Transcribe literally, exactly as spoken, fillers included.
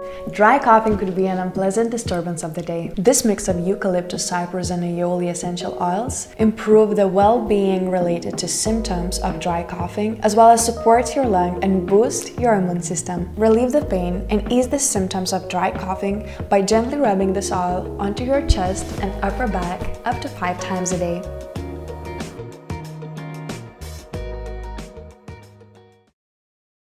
Dry coughing could be an unpleasant disturbance of the day. This mix of eucalyptus, cypress, and aioli essential oils improve the well-being related to symptoms of dry coughing, as well as support your lung and boost your immune system. Relieve the pain and ease the symptoms of dry coughing by gently rubbing this oil onto your chest and upper back up to five times a day.